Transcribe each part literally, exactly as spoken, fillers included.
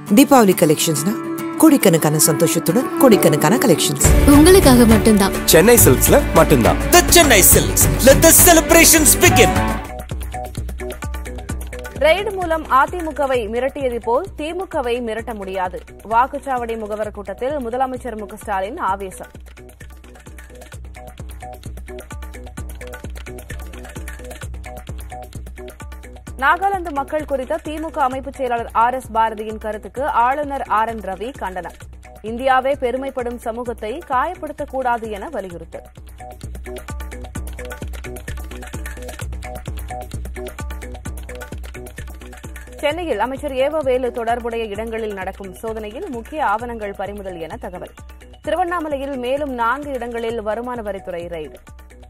தீபாவளி கலெக்ஷன்ஸ்னா கோடிக்கணக்கான சந்தோஷத்துடன் கோடிக்கணக்கான கலெக்ஷன்ஸ் உங்களுக்காக மட்டும்தான். சென்னை சில்க்ஸ்ல மட்டும்தான். The Chennai Silks. Let the celebrations begin. Raid மூலம் அதிமுகவை மிரட்டியது போல் திமுகவை மிரட்ட முடியாது. வாக்குச்சாவடி முகவர் கூட்டத்தில் முதலமைச்சர் மு க ஸ்டாலின் ஆவேசம். நாகாலாந்து மக்கள் குறித்த திமுக அமைப்புச் செயலாளர் ஆர் எஸ் பாரதியின் கருத்துக்கு ஆளுநர் ஆர் என் ரவி கண்டனம். இந்தியாவே பெருமைப்படும் சமூகத்தை காயப்படுத்தக்கூடாது என வலியுறுத்தல். சென்னையில் அமைச்சர் ஏவ வேலு தொடர்புடைய இடங்களில் நடக்கும் சோதனையில் முக்கிய ஆவணங்கள் பறிமுதல் என தகவல். திருவண்ணாமலையில் மேலும் நான்கு இடங்களில் வருமான வரித்துறை ரெய்டு.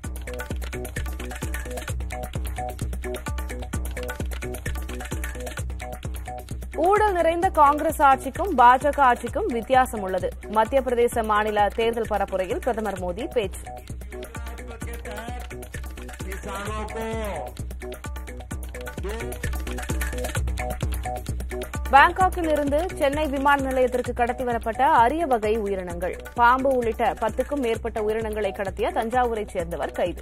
ஊழல் நிறைந்த காங்கிரஸ் ஆட்சிக்கும் பாஜக ஆட்சிக்கும் வித்தியாசம் உள்ளது. மத்திய பிரதேச மாநில தேர்தல் பரப்புரையில் பிரதமர் மோடி பேச்சு. பாங்காக்கில் இருந்து சென்னை விமான நிலையத்திற்கு கடத்தி வரப்பட்ட அரிய வகை உயிரினங்கள். பாம்பு உள்ளிட்ட பத்துக்கும் மேற்பட்ட உயிரினங்களை கடத்திய தஞ்சாவூரைச் சேர்ந்தவர் கைது.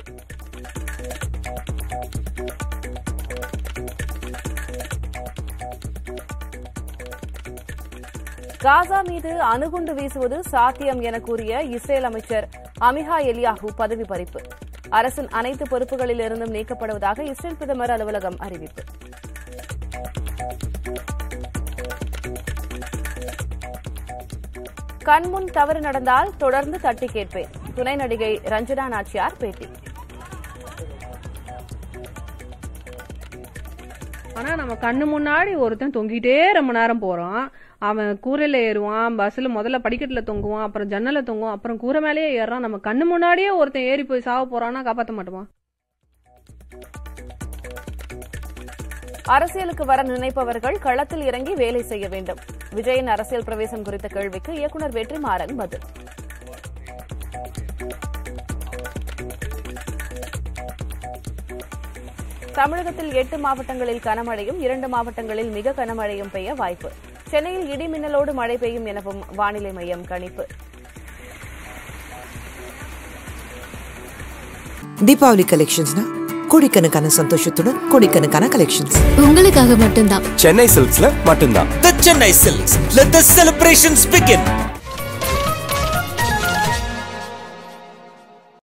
காசா மீது அணுகுண்டு வீசுவது சாத்தியம் என கூறிய இஸ்ரேல் அமைச்சர் அமிஹா எலியாஹூ பதவி பறிப்பு. அரசின் அனைத்து பொறுப்புகளில் இருந்தும் நீக்கப்படுவதாக இஸ்ரேல் பிரதமர் அலுவலகம் அறிவிப்பு. கண்முன் தவறு நடந்தால் தொடர்ந்து தட்டி கேட்பேன். துணை நடிகை ரஞ்சனா நாச்சியார் பேட்டி. ஆனா நம்ம கண்ணு முன்னாடி ஒருத்தன் தொங்கிட்டே ரொம்ப நேரம் போறான். அவன் கூரையில ஏறுவான், பஸ்ல முதல்ல படிக்கட்டுல தொங்குவான், அப்புறம் ஜன்னல தொங்குவான், அப்புறம் கூரை மேலேயே ஏறான். நம்ம கண்ணு முன்னாடியே ஒருத்தன் ஏறி போய் சாவ போறான்னா காப்பாற்ற மாட்டோமா? அரசியலுக்கு வர நினைப்பவர்கள் களத்தில் இறங்கி வேலை செய்ய வேண்டும். விஜயின் அரசியல் பிரவேசம் குறித்த கேள்விக்கு இயக்குநர் வெற்றிமாறன் பதில். தமிழகத்தில் எட்டு மாவட்டங்களில் கனமழையும் இரண்டு மாவட்டங்களில் மிக கனமழையும் பெய்ய வாய்ப்பு. சென்னையில் இடி மின்னலோடு மழை பெய்யும் எனவும் வானிலை மையம் கணிப்பு. தீபாவளி கலெக்ஷன்ஸ்னா கோடிக்கணக்கான சந்தோஷத்துடன் கோடிக்கணக்கான கலெக்ஷன்ஸ் உங்களுக்காக மட்டும்தான். சென்னை சில்க்ஸ்ல மட்டும்தான். The Chennai Silks. Let the celebrations begin.